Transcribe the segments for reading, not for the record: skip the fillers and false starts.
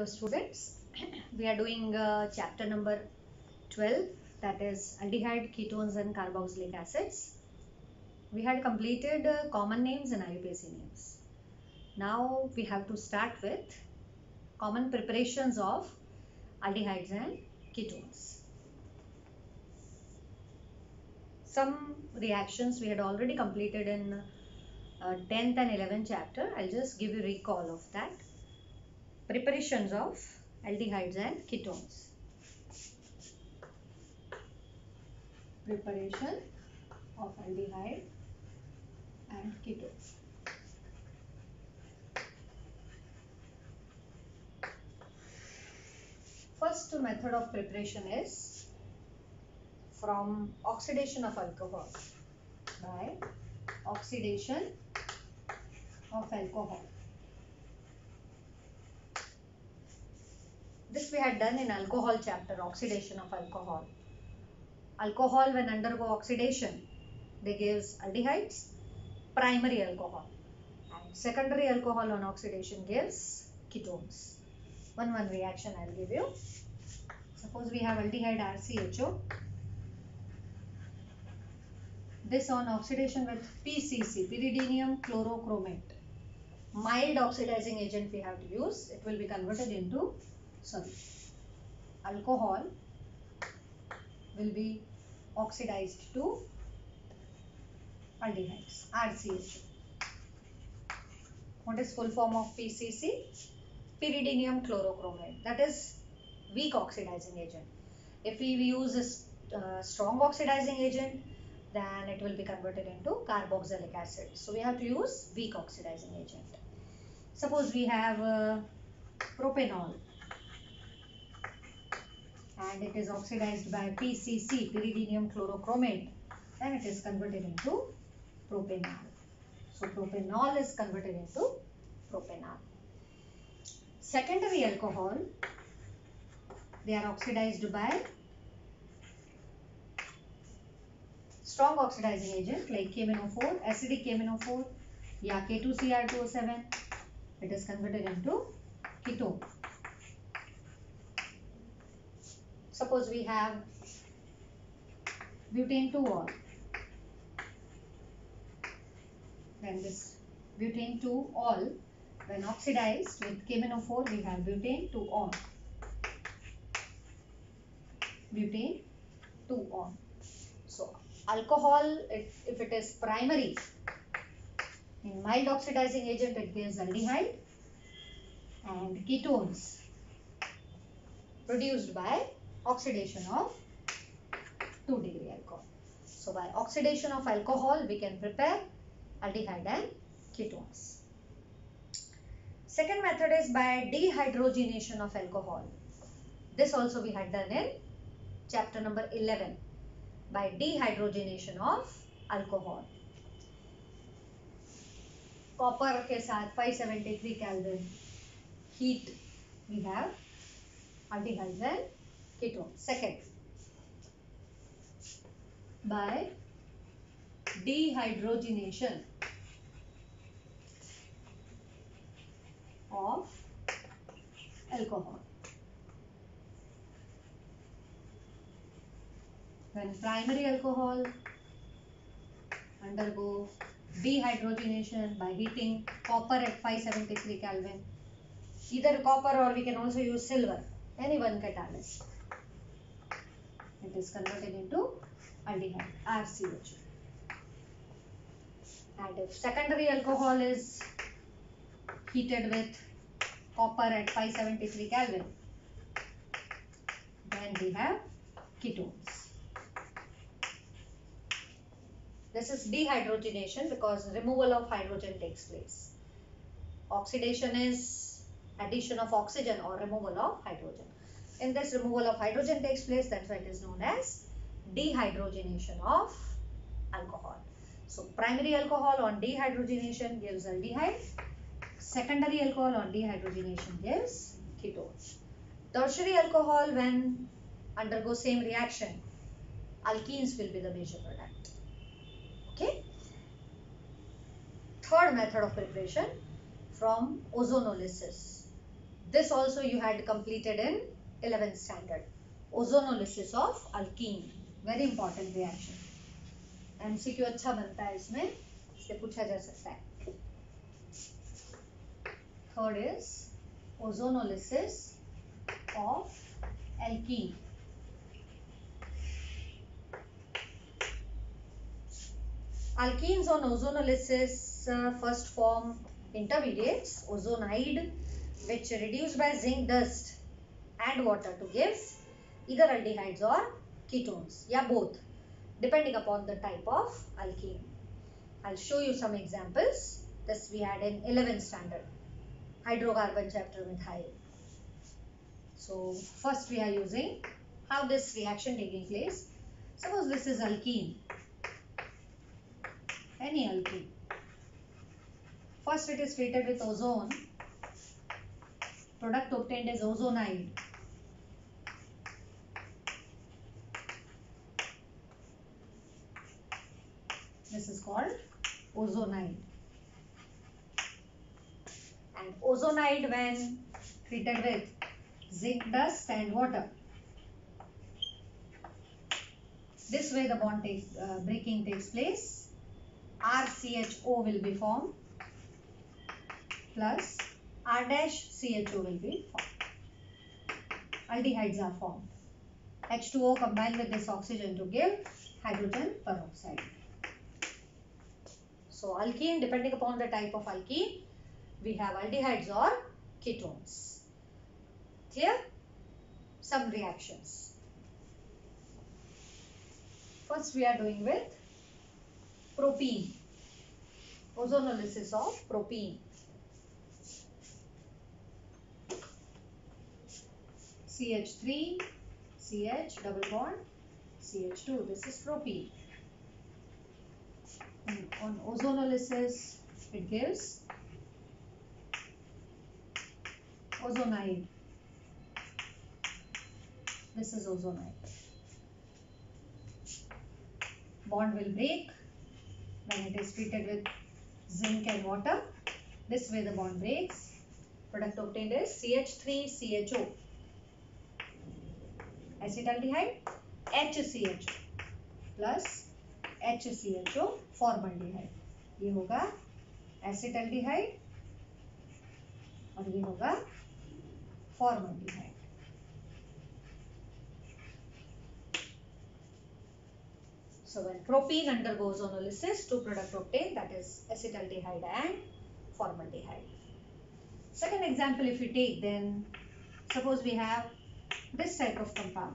Hello students, we are doing chapter number 12, that is aldehyde, ketones and carboxylic acids. We had completed common names and IUPAC names. Now we have to start with common preparations of aldehydes and ketones. Some reactions we had already completed in 10th and 11th chapter. I'll just give you recall of that. Preparations of aldehydes and ketones. Preparation of aldehyde and ketones. First method of preparation is from oxidation of alcohol by oxidation of alcohol. This we had done in alcohol chapter, oxidation of alcohol. Alcohol when undergo oxidation, they gives aldehydes, primary alcohol, and secondary alcohol on oxidation gives ketones. One reaction I'll give you. Suppose we have aldehyde RCHO. This on oxidation with PCC, pyridinium chlorochromate. Mild oxidizing agent we have to use. It will be converted into, alcohol will be oxidized to aldehydes, RCHO. What is full form of PCC? Pyridinium chlorochromate. That is weak oxidizing agent. If we use a strong oxidizing agent, then it will be converted into carboxylic acid. So we have to use weak oxidizing agent. Suppose we have propanol and it is oxidized by PCC, pyridinium chlorochromate, then it is converted into propanol. So propanol is converted into propanol. Secondary alcohol, they are oxidized by strong oxidizing agent like KMnO4, acidic KMnO4, या K2Cr2O7. It is converted into ketone. Suppose we have butane 2-ol. Then this butane 2-ol, when oxidized with KMnO4, we have butane 2-on. Butane 2-on. So alcohol, if it is primary, in mild oxidizing agent it gives aldehyde, and ketones produced by oxidation of 2-degree alcohol. So by oxidation of alcohol we can prepare aldehyde and ketones. Second method is by dehydrogenation of alcohol. This also we had done in chapter number 11, by dehydrogenation of alcohol. Copper के साथ 573 Kelvin heat we have aldehydes and ketones. Second, by dehydrogenation of alcohol. When primary alcohol undergo dehydrogenation by heating copper at 573 Kelvin, either copper or we can also use silver, any one catalyst, it is converted into aldehyde, RCHO. And if secondary alcohol is heated with copper at 573 Kelvin, then we have ketones. This is dehydrogenation because removal of hydrogen takes place. Oxidation is addition of oxygen or removal of hydrogen. In this removal of hydrogen takes place, that's why it is known as dehydrogenation of alcohol. So primary alcohol on dehydrogenation gives aldehyde. Secondary alcohol on dehydrogenation gives ketones. Tertiary alcohol, when undergo same reaction, alkenes will be the major product. Okay. Third method of preparation, from ozonolysis This also you had completed in 11th standard. Ozonolysis of alkene. Very important reaction. MCQ अच्छा बनता है इसमें, इससे पूछा जा सकता है. Third is ozonolysis of alkene. Alkenes on ozonolysis first form intermediates, ozonide, which reduced by zinc dust and water to give either aldehydes or ketones, yeah, both, depending upon the type of alkene. I'll show you some examples. This we had in 11th standard, hydrocarbon chapter, methyl. So first we are using how this reaction taking place. Suppose this is alkene, any alkene. First it is treated with ozone. Product obtained is ozonide. This is called ozonide. And ozonide, when treated with zinc dust and water, this way the bond breaking takes place. RCHO will be formed plus R dash CHO will be formed. Aldehydes are formed. H2O combined with this oxygen to give hydrogen peroxide. So alkene, depending upon the type of alkene, we have aldehydes or ketones. Clear? Some reactions. First we are doing with propene. Ozonolysis of propene. CH3, CH double bond, CH2. This is propene. And on ozonolysis, it gives ozonide. This is ozonide. Bond will break when it is treated with zinc and water. This way the bond breaks. Product obtained is CH3CHO. Acetaldehyde, HCHO plus HCHO formaldehyde. ये होगा acetaldehyde और ये होगा formaldehyde. So when propene undergoes ozonolysis, two products obtained, that is acetaldehyde and formaldehyde. Second example, if we take, then suppose we have this type of compound.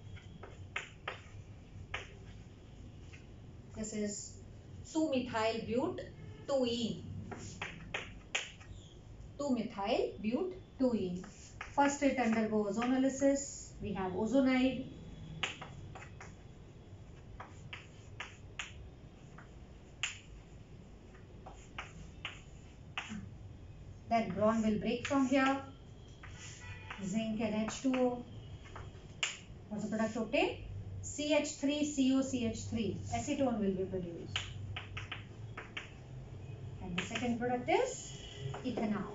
This is 2-methyl-but-2-ene. 2-methyl-but-2-ene. First it undergoes ozonolysis. We have ozonide. Then bond will break from here. Zinc and H2O. What's the product obtained? CH3COCH3. Acetone will be produced. And the second product is ethanol.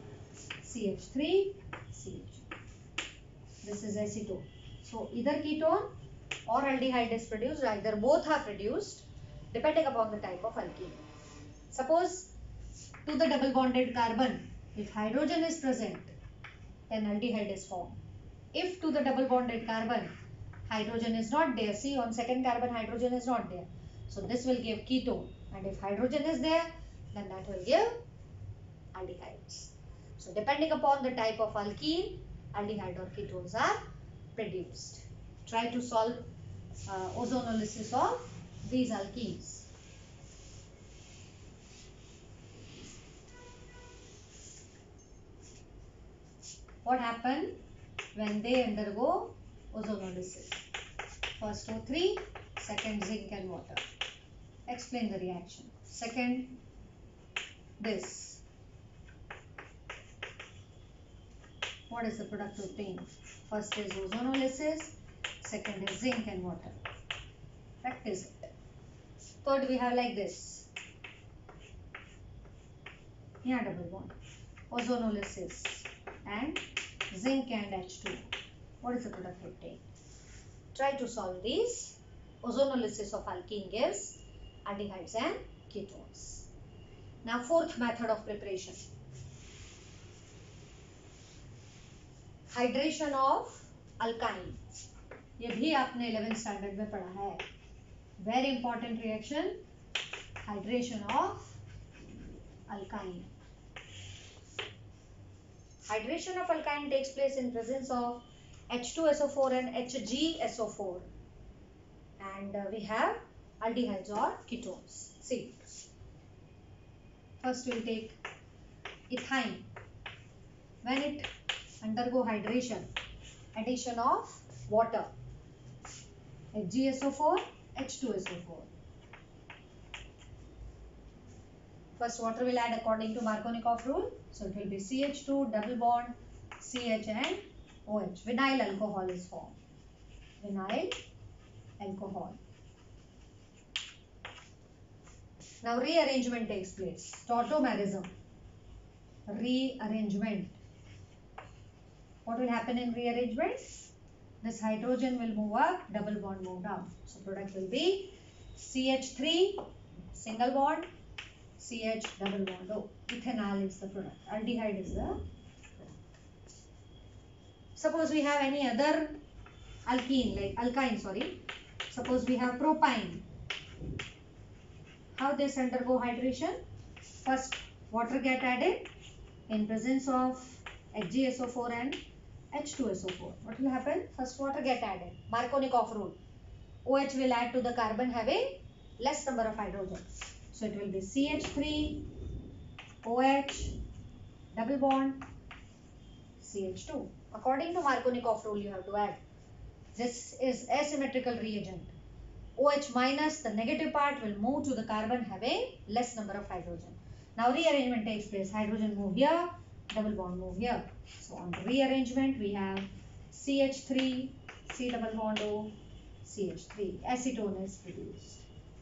CH3CH. This is acetone. So either ketone or aldehyde is produced, either both are produced, depending upon the type of alkene. Suppose to the double bonded carbon, if hydrogen is present, then aldehyde is formed. If to the double bonded carbon, hydrogen is not there, see on second carbon hydrogen is not there, so this will give ketone, and if hydrogen is there, then that will give aldehydes. So depending upon the type of alkene, aldehyde or ketones are produced. Try to solve ozonolysis of these alkenes. What happens when they undergo ozonolysis? First O3, second zinc and water. Explain the reaction. Second, this. What is the product obtained? First is ozonolysis, second is zinc and water. Practice it. Third we have like this. Here double bond. Ozonolysis and zinc and H2. What is the product you take? Try to solve these. Ozonolysis of alkene gives aldehydes and ketones. Now fourth method of preparation. Hydration of alkyne. ये भी आपने 11th standard में पढ़ा है. Very important reaction. Hydration of alkyne. Hydration of alkyne takes place in presence of H2SO4 and HgSO4, and we have aldehydes or ketones. See, first we will take ethyne. When it undergo hydration, addition of water, HgSO4, H2SO4. First water will add according to Markovnikov rule. So it will be CH2 double bond CH and OH. Vinyl alcohol is formed. Vinyl alcohol. Now rearrangement takes place. Tautomerism. Rearrangement. What will happen in rearrangement? This hydrogen will move up, double bond move down. So product will be CH3 single bond CH double bond O. Ethanol is the product. Aldehyde is the product. Suppose we have any other alkyne. Suppose we have propyne. How this undergo hydration? First water get added in presence of HgSO4 and H2SO4. What will happen? First water get added. Markovnikov rule. OH will add to the carbon having less number of hydrogens. So it will be CH3, OH, double bond, CH2. According to Markovnikov rule, you have to add. This is asymmetrical reagent. OH minus, the negative part, will move to the carbon having less number of hydrogen. Now rearrangement takes place. Hydrogen move here, double bond move here. So on the rearrangement, we have CH3, C double bond O, CH3. Acetone is produced.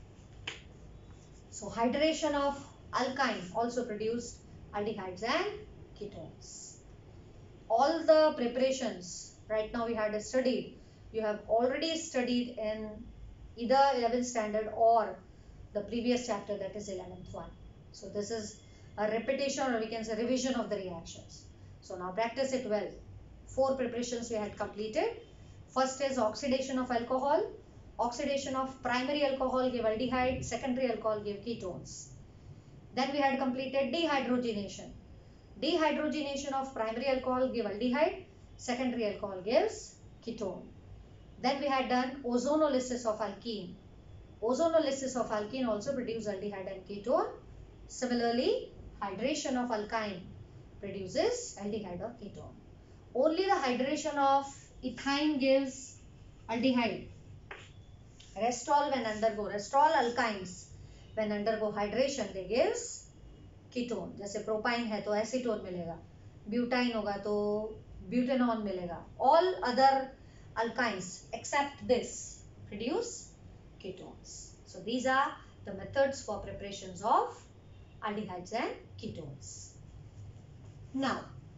So hydration of alkyne also produced aldehydes and ketones. All the preparations right now we had studied, you have already studied in either 11th standard or the previous chapter, that is 11th one. So this is a repetition, or we can say revision of the reactions. So now practice it well. 4 preparations we had completed. First is oxidation of alcohol. Oxidation of primary alcohol give aldehyde, secondary alcohol give ketones. Then we had completed dehydrogenation. Dehydrogenation of primary alcohol give aldehyde, secondary alcohol gives ketone. Then we had done ozonolysis of alkene. Ozonolysis of alkene also produces aldehyde and ketone. Similarly, hydration of alkyne produces aldehyde or ketone. Only the hydration of ethyne gives aldehyde. Restol alkynes when undergo hydration they gives ketone. जैसे propyne है तो acetone मिलेगा, butane होगा तो butanone मिलेगा. All other alkynes except this produce ketones. So these are the methods for preparations of aldehydes and ketones. Now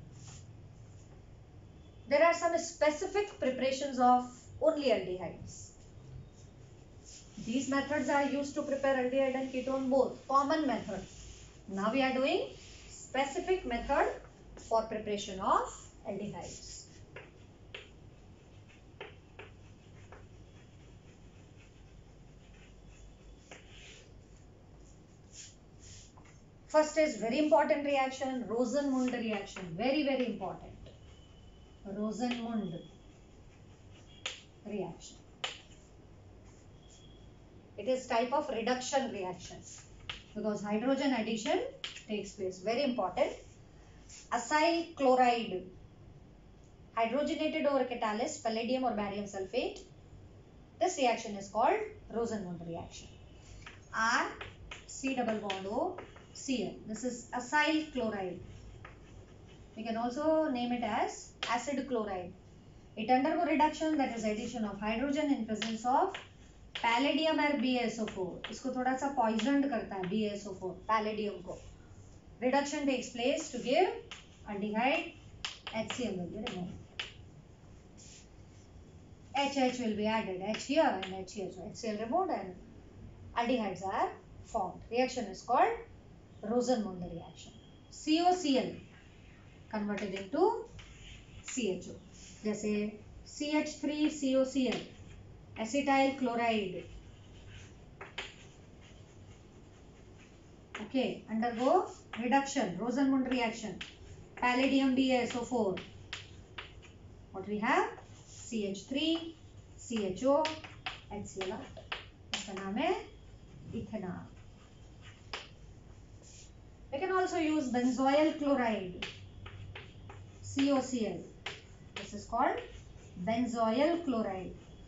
there are some specific preparations of only aldehydes. These methods are used to prepare aldehyde and ketone both. Common method. Now we are doing specific method for preparation of aldehydes. First is very important reaction, Rosenmund reaction. Very, very important. Rosenmund reaction. It is type of reduction reaction because hydrogen addition takes place. Very important. Acyl chloride hydrogenated over catalyst, palladium or barium sulfate. This reaction is called Rosenmund reaction. R C double bond O Cl. This is acyl chloride. We can also name it as acid chloride. It undergo reduction, that is addition of hydrogen in presence of palladium और BaSO4. इसको थोड़ा सा poisoned करता है BaSO4 palladium को. Reduction takes place to give aldehyde HCl will be removed. HH will be added, H here and H here. So HCl removed and aldehydes are formed. Reaction is called Rosenmunde reaction. COCl converted into CHO. जैसे CH3COCl, acetyl chloride. Okay, undergo reduction, Rosenmunde reaction. Palladium BaSO4. What we have? CH3, CHO, HCl. इसका नाम है ethanol. We can also use benzoyl chloride, COCl. This is called benzoyl chloride.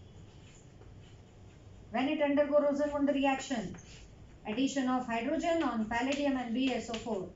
When it undergo Rosenmunde reaction, addition of hydrogen on palladium and BaSO4,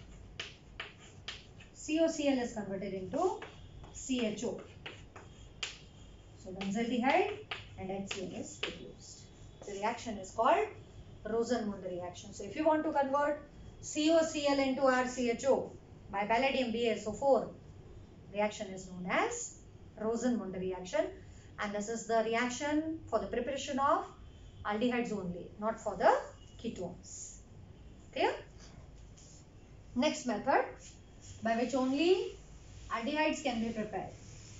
COCl is converted into CHO. So benzaldehyde and HCl is produced. The reaction is called Rosenmunde reaction. So if you want to convert COCl into RCHO by palladium BaSO4, reaction is known as Rosenmunde reaction, and this is the reaction for the preparation of aldehydes only, not for the ketones. Clear? Next method by which only aldehydes can be prepared.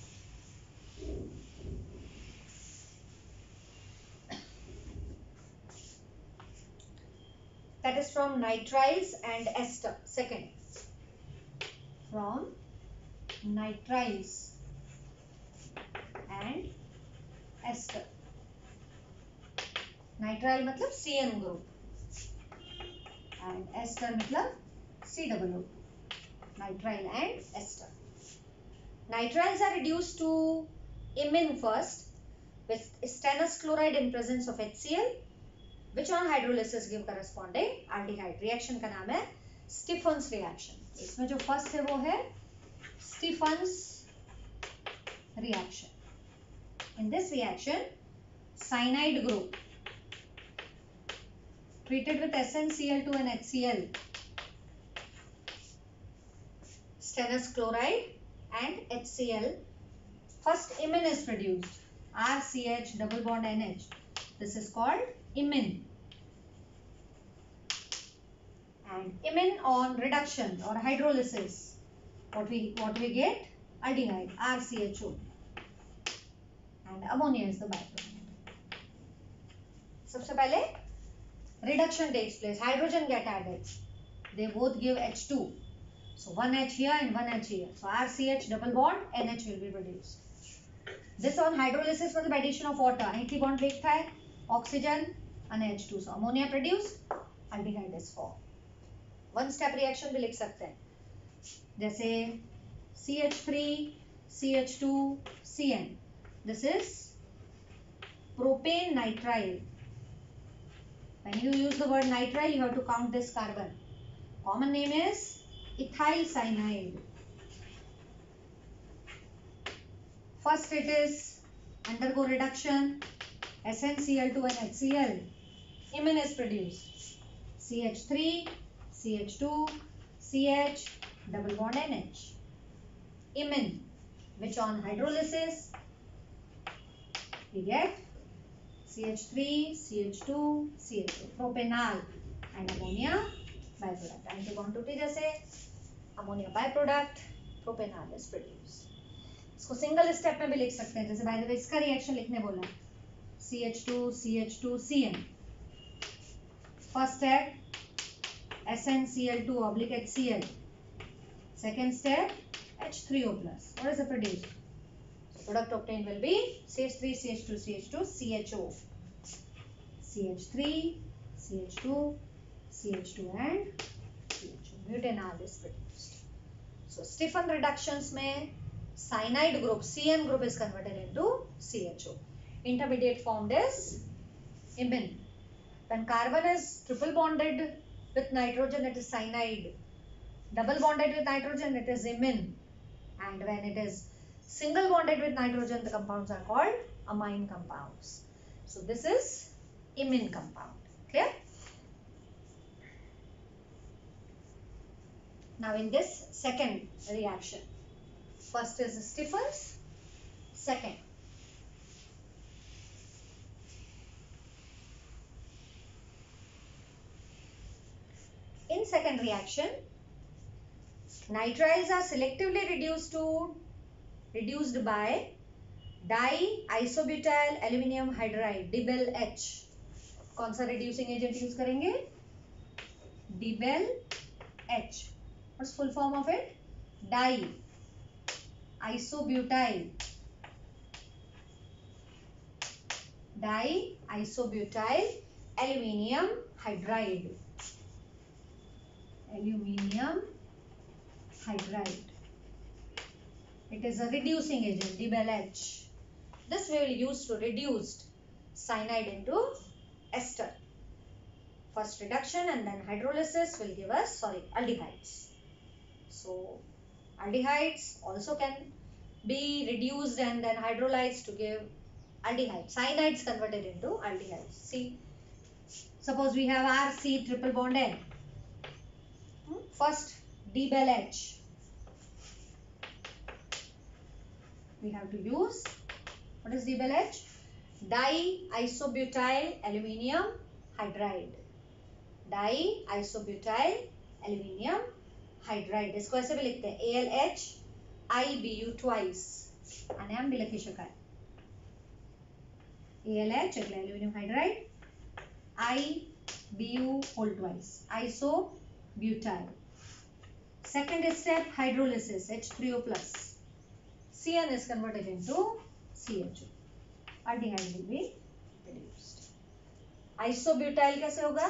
That is from nitriles and ester. Second, from nitriles and ester. Nitrile मतलब CN group and ester मतलब C double O. Nitrile and ester. Nitriles are reduced to imine first with stannous chloride in presence of HCl, which on hydrolysis give corresponding aldehyde. Reaction का नाम है Stefan's reaction. इसमें जो first है वो है Stefan's reaction. In this reaction, cyanide group treated with SnCl2 and HCl, stannous chloride and HCl, first imine is produced, RCH double bond NH. This is called imine. And imine on reduction or hydrolysis, what we get? Aldehyde, RCHO. And ammonia is the byproduct. सबसे पहले reduction takes place, hydrogen get added, they both give H2, so one H here and one H here, so RCH double bond NH will be produced. This on hydrolysis मतलब addition of water, અહીંથી bond break થાય, oxygen and H2, so ammonia produced, aldehyde is formed. One step reaction भी लिख सकते हैं, जैसे CH3 CH2 CN. This is propane nitrile. When you use the word nitrile, you have to count this carbon. Common name is ethyl cyanide. First it is undergo reduction, SnCl2 and HCl. Imine is produced. CH3, CH2, CH, double bond NH. Imine, which on hydrolysis, we get CH3, CH2, CH2, propanol and ammonia byproduct. Anti-quantity जैसे ammonia byproduct, propanol is produced. इसको single step में भी लिख सकते हैं, जैसे by the way इसका reaction लिखने बोला, CH2, CH2, CN. First step, SnCl2 oblique HCl. Second step, H3O plus. What is the produced? Product obtained will be CH3, CH2, CH2, CHO. CH3, CH2, CH2 and CHO. Butanol is produced. So, Stefan reductions में cyanide group, CN group is converted into CHO. Intermediate formed is imine. When carbon is triple bonded with nitrogen, it is cyanide. Double bonded with nitrogen, it is imine. And when it is single bonded with nitrogen, the compounds are called amine compounds. So this is imine compound. Clear? Now in this second reaction, First is stiffens, second. In second reaction, nitriles are selectively reduced by diisobutyl aluminium hydride Dibel H. कौन सा reducing agent use करेंगे? Dibel H. What's full form of it? diisobutyl aluminium hydride. It is a reducing agent, Dibel H. This we will use to reduce cyanide into ester. First reduction and then hydrolysis will give us, aldehydes. So, aldehydes also can be reduced and then hydrolyzed to give aldehydes. Cyanides converted into aldehydes. See, suppose we have RC triple bond N. First, Dibel H. We have to use, what is Dibel H? Diisobutyl aluminium hydride. Diisobutyl aluminium hydride. इसको ऐसे भी लिखते हैं AlH IBU twice. आणि हम भी लिखी शकाल. AlH એટલે aluminium hydride. IBU whole twice. Isobutyl. Second step, hydrolysis, H3O plus. Cn is converted into CHO. Aldehyde will be reduced. Isobutyl कैसे होगा?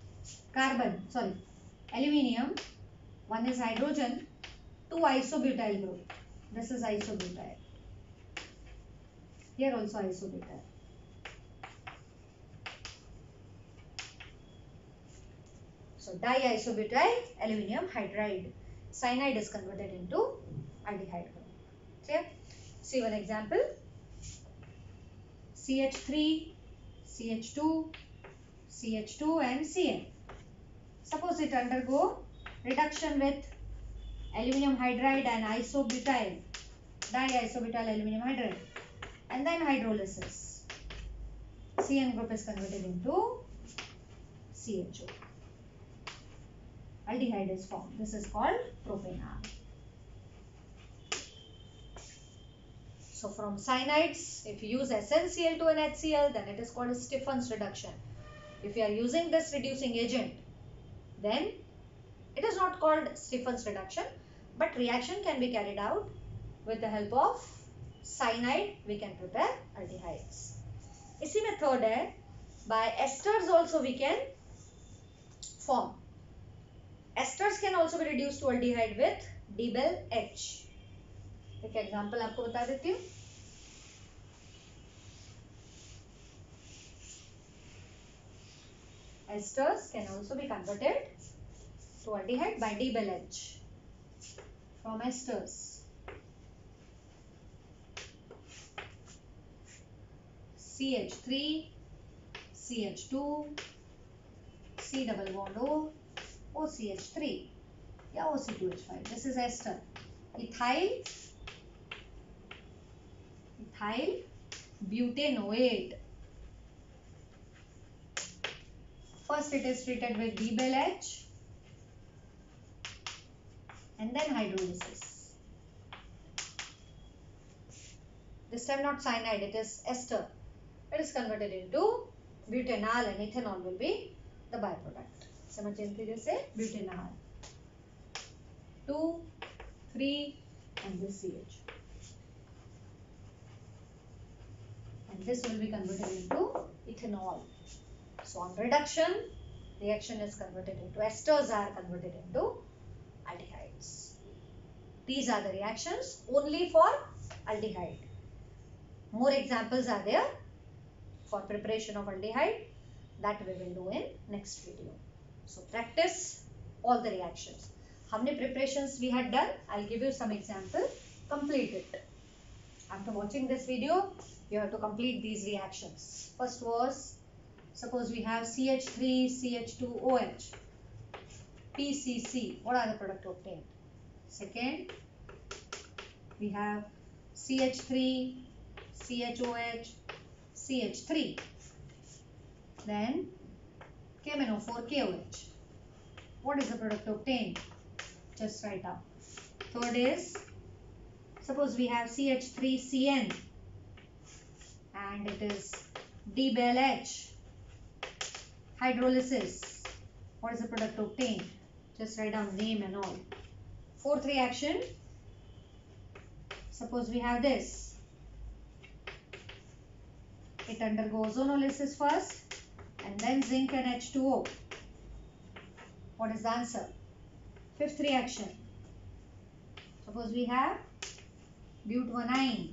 Aluminium. One is hydrogen. 2 isobutyl group. This is isobutyl. Here also isobutyl. So diisobutyl aluminium hydride. Cyanide is converted into aldehyde group. Clear? See one example. CH3, CH2, CH2 and Cn. Suppose it undergo reduction with aluminium hydride and diisobutyl aluminium hydride and then hydrolysis. Cn group is converted into CHO. Aldehyde is formed. This is called propanol. So from cyanides, if you use SnCl2 and HCl, then it is called Stephen's reduction. If you are using this reducing agent, then it is not called Stephen's reduction, but reaction can be carried out with the help of cyanide. We can prepare aldehydes. इसी में third है, by esters also we can form. Esters can also be reduced to aldehyde with Dibel H. एक example आपको बता देती हूँ. Esters can also be converted to aldehyde by Dibel H. From esters, CH3, CH2, C double bond O, OCH3 या OC2H5. This is ester. Ethyl butanoate. First it is treated with Dibel H and then hydrolysis. This time not cyanide, it is ester. It is converted into butanol and ethanol will be the byproduct. समझते जैसे butanol. 2, 3 and this CH. And this will be converted into ethanol. So on reduction, reaction is converted into esters are converted into aldehydes. These are the reactions only for aldehyde. More examples are there for preparation of aldehyde that we will do in next video. So practice all the reactions. How many preparations we had done? I'll give you some example. Complete it. After watching this video, you have to complete these reactions. First was, suppose we have CH3, CH2OH, PCC. What are the product obtained? Second, We have CH3, CHOH, CH3. Then KMnO4, KOH. What is the product obtained? Just write down. Third is, suppose we have CH3CN and it is D-BelH. Hydrolysis. What is the product obtained? Just write down name and all. Fourth reaction, suppose we have this. It undergoes ozonolysis first and then zinc and H2O. What is the answer? Fifth reaction, suppose we have butanedione.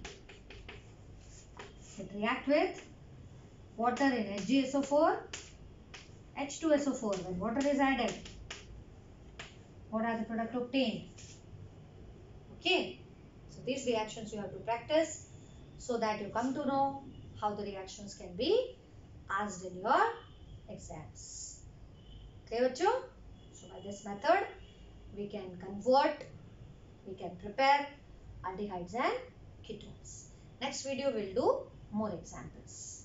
It react with water in HgSO4, H2SO4. When water is added, what are the product obtained? Okay, so these reactions you have to practice so that you come to know how the reactions can be asked in your exams. Clear, bachcho? So by this method, we can convert, we can prepare aldehydes and ketones. Next video will do more examples.